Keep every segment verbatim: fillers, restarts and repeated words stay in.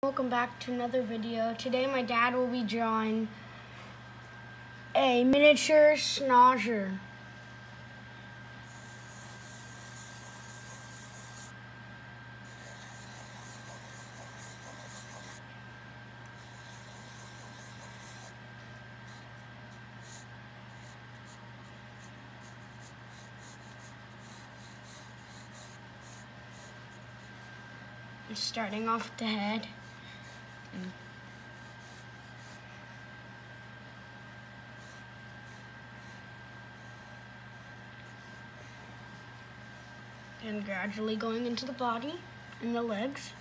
Welcome back to another video. Today my dad will be drawing a miniature schnauzer. Starting off with the head. And gradually going into the body and the legs.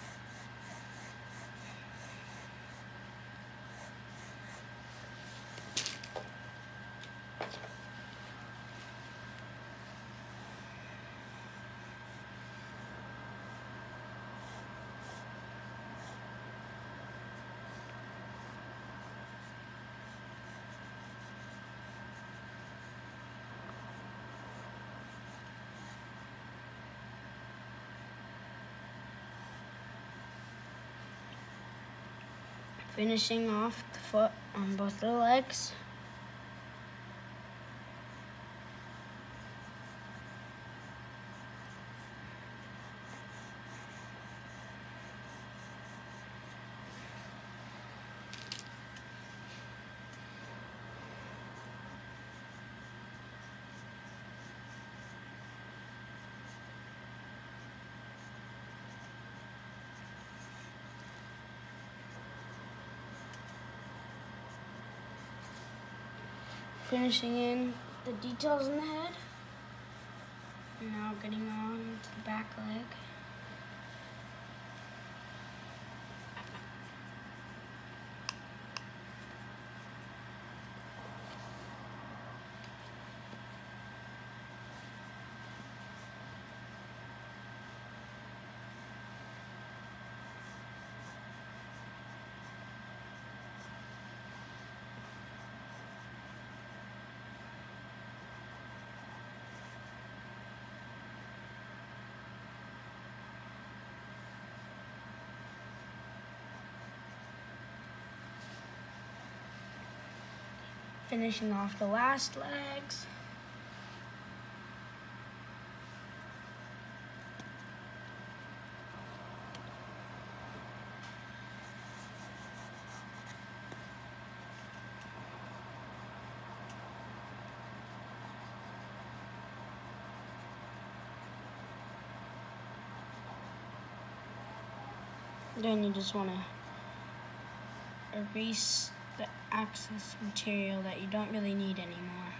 Finishing off the foot on both the legs. Finishing in the details in the head. And now getting on to the back leg. Finishing off the last legs. Then you just want to erase the excess material that you don't really need anymore.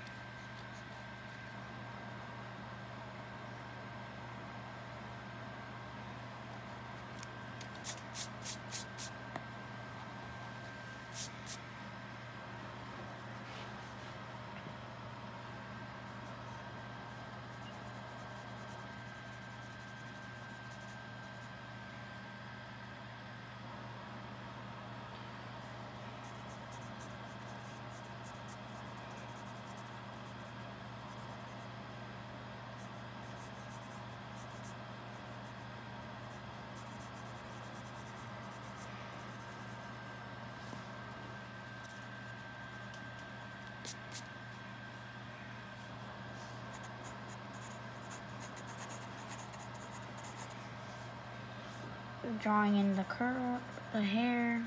Drawing in the curl, the hair.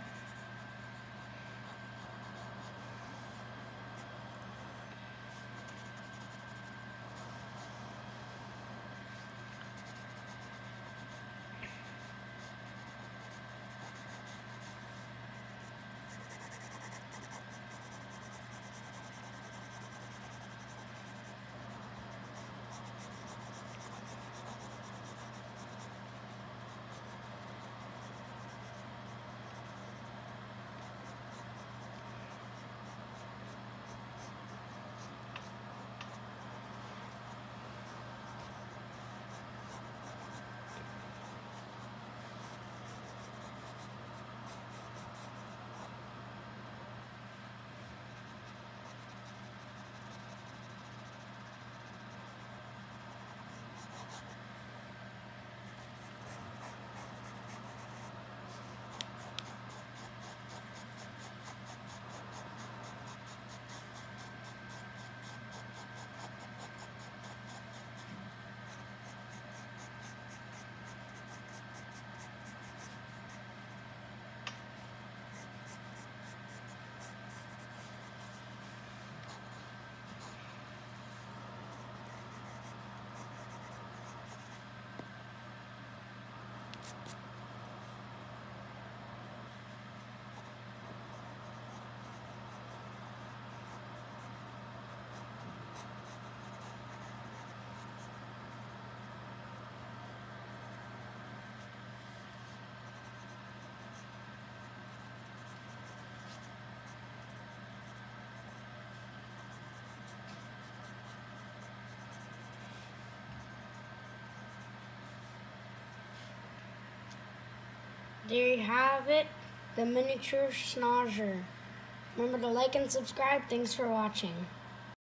there you have it, the miniature schnauzer. Remember to like and subscribe. Thanks for watching.